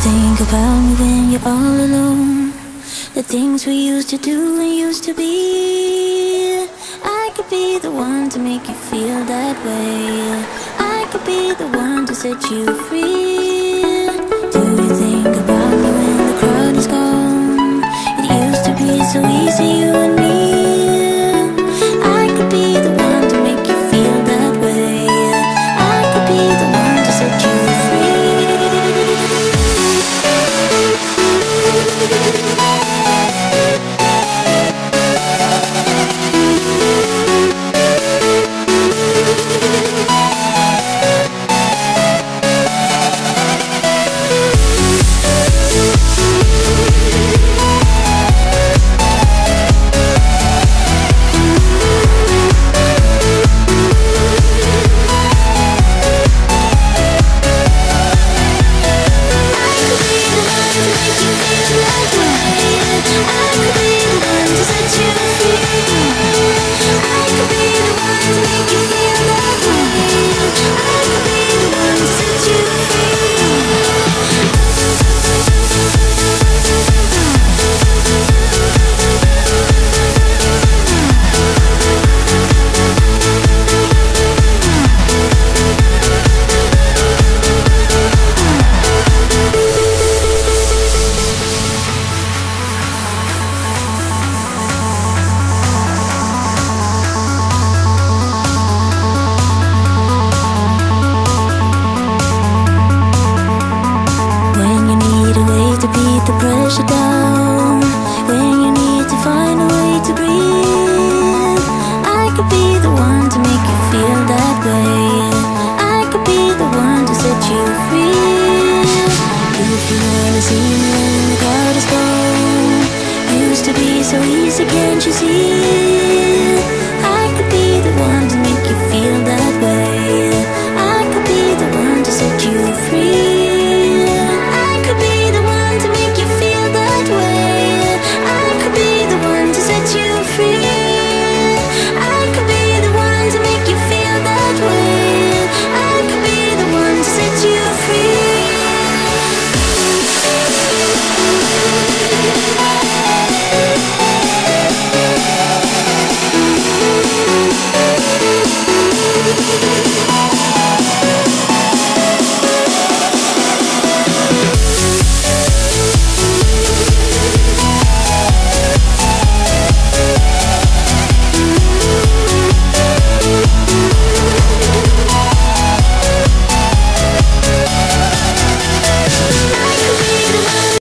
think about me when you're all alone? The things we used to do and used to be. I could be the one to make you feel that way. I could be the one to set you free. Do you think about me when the crowd is gone? It used to be so easy, you and me. I could be the one to make you feel that way. I could be the one to set you free. The pressure down, when you need to find a way to breathe. I could be the one to make you feel that way. I could be the one to set you free. If you wanna see me when the crowd is gone, used to be so easy, can't you see?